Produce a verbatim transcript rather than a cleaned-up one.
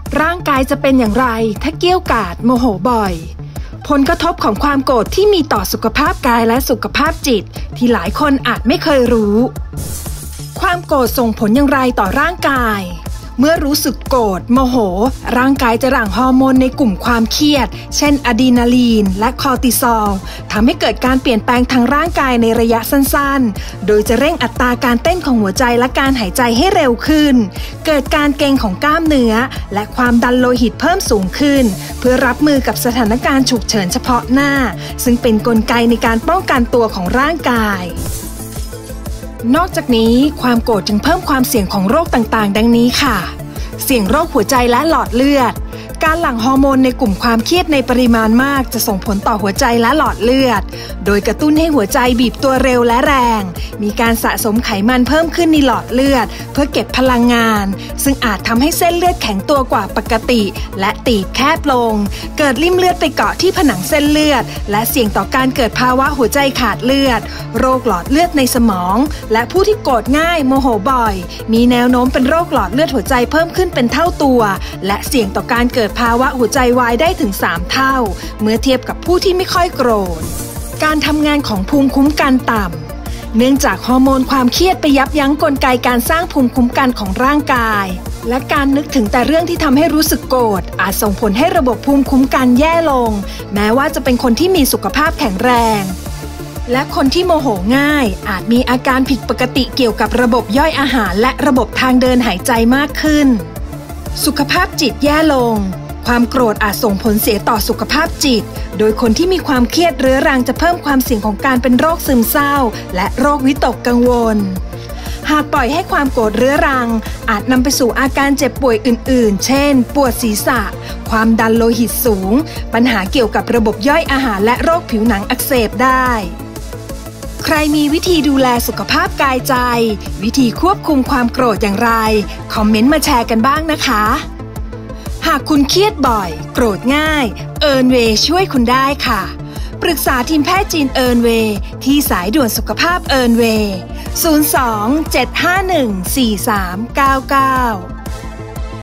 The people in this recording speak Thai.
ร่างกายจะเป็นอย่างไรถ้าเกี้ยวกาดโมโหบ่อยผลกระทบของความโกรธที่มีต่อสุขภาพกายและสุขภาพจิตที่หลายคนอาจไม่เคยรู้ความโกรธส่งผลอย่างไรต่อร่างกายเมื่อรู้สึกโกรธโมโหร่างกายจะหลั่งฮอร์โมนในกลุ่มความเครียดเช่นอะดรีนาลีนและคอร์ติซอลทำให้เกิดการเปลี่ยนแปลงทางร่างกายในระยะสั้นๆโดยจะเร่งอัตราการเต้นของหัวใจและการหายใจให้เร็วขึ้นเกิดการเกร็งของกล้ามเนื้อและความดันโลหิตเพิ่มสูงขึ้นเพื่อรับมือกับสถานการณ์ฉุกเฉินเฉพาะหน้าซึ่งเป็นกลไกในการป้องกันตัวของร่างกายนอกจากนี้ความโกรธจึงเพิ่มความเสี่ยงของโรคต่างๆดังนี้ค่ะเสี่ยงโรคหัวใจและหลอดเลือดการหลั่งฮอร์โมนในกลุ่มความเครียดในปริมาณมากจะส่งผลต่อหัวใจและหลอดเลือดโดยกระตุ้นให้หัวใจบีบตัวเร็วและแรงมีการสะสมไขมันเพิ่มขึ้นในหลอดเลือดเพื่อเก็บพลังงานซึ่งอาจทำให้เส้นเลือดแข็งตัวกว่าปกติและตีบแคบลงเกิดริ่มเลือดไปเกาะที่ผนังเส้นเลือดและเสี่ยงต่อการเกิดภาวะหัวใจขาดเลือดโรคหลอดเลือดในสมองและผู้ที่โกรธง่ายโมโหบ่อยมีแนวโน้มเป็นโรคหลอดเลือดหัวใจเพิ่มขึ้นเป็นเท่าตัวและเสี่ยงต่อการเกิดภาวะหัวใจวายได้ถึงสามเท่าเมื่อเทียบกับผู้ที่ไม่ค่อยโกรธการทำงานของภูมิคุ้มกันต่ำเนื่องจากฮอร์โมนความเครียดไปยับยั้งกลไกการสร้างภูมิคุ้มกันของร่างกายและการนึกถึงแต่เรื่องที่ทำให้รู้สึกโกรธอาจส่งผลให้ระบบภูมิคุ้มกันแย่ลงแม้ว่าจะเป็นคนที่มีสุขภาพแข็งแรงและคนที่โมโหง่ายอาจมีอาการผิดปกติเกี่ยวกับระบบย่อยอาหารและระบบทางเดินหายใจมากขึ้นสุขภาพจิตแย่ลงความโกรธอาจส่งผลเสียต่อสุขภาพจิตโดยคนที่มีความเครียดเรื้อรังจะเพิ่มความเสี่ยงของการเป็นโรคซึมเศร้าและโรควิตกกังวลหากปล่อยให้ความโกรธเรื้อรังอาจนำไปสู่อาการเจ็บป่วยอื่นๆเช่นปวดศีรษะความดันโลหิตสูงปัญหาเกี่ยวกับระบบย่อยอาหารและโรคผิวหนังอักเสบได้ใครมีวิธีดูแลสุขภาพกายใจวิธีควบคุมความโกรธอย่างไรคอมเมนต์มาแชร์กันบ้างนะคะหากคุณเครียดบ่อยโกรธง่ายเอิร์นเวย์ช่วยคุณได้ค่ะปรึกษาทีมแพทย์จีนเอิร์นเวย์ที่สายด่วนสุขภาพเอิร์นเวย์ศูนย์ สอง เจ็ด ห้า หนึ่ง สี่ สาม เก้า เก้า